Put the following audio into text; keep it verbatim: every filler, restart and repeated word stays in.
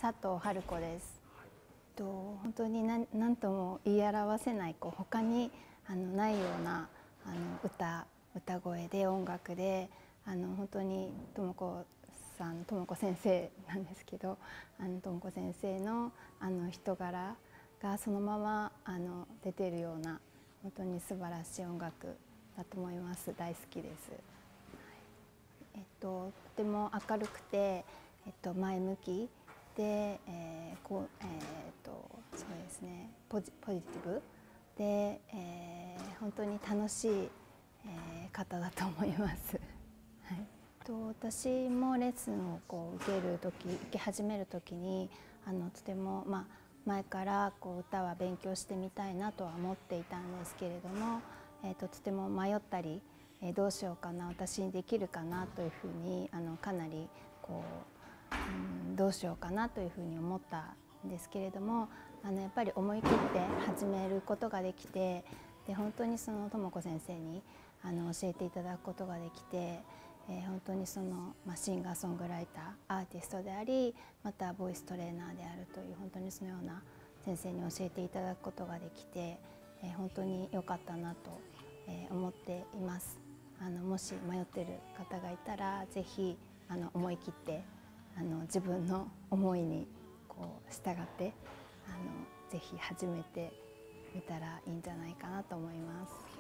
佐藤春子です。と本当に何何とも言い表せないこう他にあのないようなあの歌歌声で音楽であの本当に智子さん智子先生なんですけどあの智子先生のあの人柄がそのままあの出ているような本当に素晴らしい音楽だと思います。大好きです。えっと、とても明るくて、えっと、前向きで、えーこうえー、っとそうですねポジ、ポジティブで、えー、本当に楽しい、えー、方だと思います。はい、と私もレッスンをこう受ける時受け始める時にあのとても、まあ、前からこう歌は勉強してみたいなとは思っていたんですけれども、えー、ととても迷ったりえどうしようかな私にできるかなというふうにあのかなりこう、うん、どうしようかなというふうに思ったんですけれどもあのやっぱり思い切って始めることができてで本当にその智子先生にあの教えていただくことができて、えー、本当にその、まあ、シンガーソングライターアーティストでありまたボイストレーナーであるという本当にそのような先生に教えていただくことができて、えー、本当に良かったなと、えー、思っています。あのもし迷っている方がいたらぜひあの思い切ってあの自分の思いにこう従ってあのぜひ始めてみたらいいんじゃないかなと思います。